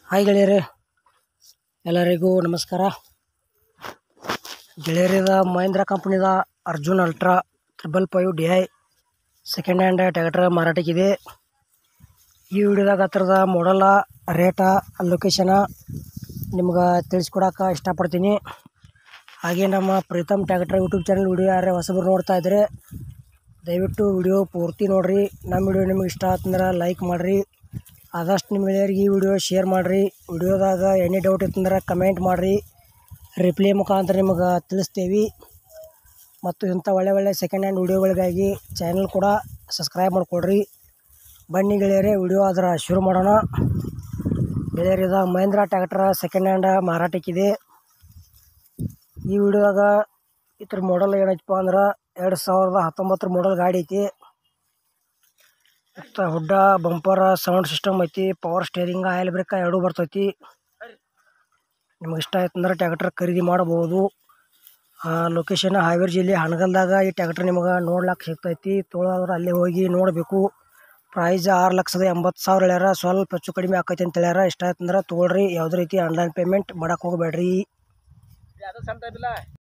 Hi ಗೆಳೆಯರೇ, ಎಲ್ಲರಿಗೂ ನಮಸ್ಕಾರ. ಗೆಳೆಯರಿದ ಮಹೇಂದ್ರ ಕಂಪ್ನಿದ Arjun ultra 555 DI second hand tractor ಮಾರಾಟಕ್ಕಿದೆ. ಈ ವಿಡಿಯೋದಾಗ ಹತ್ರದ ಮಾಡಲ, ರೇಟ, ಲೊಕೇಶನ ನಿಮ್ಗೆ ತಿಳಿಸ್ಕೊಡೋಕೆ ಇಷ್ಟಪಡ್ತೀನಿ. ಹಾಗೆ ನಮ್ಮ Preetam tractor YouTube channel video ಯಾರೇ ಹೊಸಬರು ನೋಡ್ತಾ ಇದ್ದರೆ ದಯವಿಟ್ಟು ವಿಡಿಯೋ ಪೂರ್ತಿ ನೋಡಿರಿ. ನಮ್ಮ ವಿಡಿಯೋ ನಿಮಗೆ ಇಷ್ಟ ಆತಂದ್ರೆ ಲೈಕ್ ಮಾಡಿರಿ. ಆದಷ್ಟು ನಿಮ್ಮ ಗೆಳೆಯರಿಗೆ ಈ ವಿಡಿಯೋ ಶೇರ್ ಮಾಡಿರಿ. ವಿಡಿಯೋದಾಗ ಎನಿ ಡೌಟ್ ಇತ್ತಂದ್ರೆ ಕಮೆಂಟ್ ಮಾಡಿರಿ, ರಿಪ್ಲೈ ಮುಖಾಂತರ ನಿಮಗೆ ತಿಳಿಸ್ತೇವೆ. ಮತ್ತು ಇಂಥ ಒಳ್ಳೆ ಸೆಕೆಂಡ್ ಹ್ಯಾಂಡ್ ವಿಡಿಯೋಗಳಿಗಾಗಿ ಚಾನಲ್ ಕೂಡ ಸಬ್ಸ್ಕ್ರೈಬ್ ಮಾಡಿಕೊಡ್ರಿ. ಬನ್ನಿ ಗೆಳೆಯರೇ, ವಿಡಿಯೋ ಅದರ ಶುರು ಮಾಡೋಣ. ಗೆಳೆಯರಿದ ಮಹೇಂದ್ರ ಟ್ರ್ಯಾಕ್ಟರ್ ಸೆಕೆಂಡ್ ಹ್ಯಾಂಡ್ ಮಾರಾಟಕ್ಕಿದೆ. ಈ ವಿಡಿಯೋದಾಗ ಇದ್ರ ಮಾಡಲ್ ಏನೈತಪ್ಪ ಅಂದ್ರೆ 2019 ಮಾಡಲ್ ಗಾಡಿ ಐತಿ. ಮತ್ತು ಹುಡ್ಡ, ಬಂಪರ್, ಸೌಂಡ್ ಸಿಸ್ಟಮ್ ಐತಿ, ಪವರ್ ಸ್ಟೇರಿಂಗ್, ಆಯಿಲ್ ಬ್ರೇಕ್ ಎರಡೂ ಬರ್ತೈತಿ. ನಿಮ್ಗೆ ಇಷ್ಟ ಆಯ್ತಂದ್ರೆ ಟ್ರ್ಯಾಕ್ಟರ್ ಖರೀದಿ ಮಾಡಬಹುದು. ಲೊಕೇಶನ್ ಹಾವೇರಿ ಜಿಲ್ಲೆ ಹನಗಲ್ದಾಗ ಈ ಟ್ರ್ಯಾಕ್ಟರ್ ನಿಮಗೆ ನೋಡ್ಲಿಕ್ಕೆ ಸಿಗ್ತೈತಿ. ತೊಗೊಳೋದ್ರೆ ಅಲ್ಲೇ ಹೋಗಿ ನೋಡಬೇಕು. ಪ್ರೈಸ್ 6,80,000 ಹೇಳ್ಯಾರ. ಸ್ವಲ್ಪ ಹೆಚ್ಚು ಕಡಿಮೆ ಆಕೈತಿ ಅಂತ ಹೇಳ್ಯಾರ. ಇಷ್ಟ ಆಯ್ತಂದ್ರೆ ತೊಗೊಳ್ರಿ. ಯಾವುದೇ ರೀತಿ ಆನ್ಲೈನ್ ಪೇಮೆಂಟ್ ಮಾಡಕ್ಕೆ ಹೋಗಬೇಡ್ರಿ.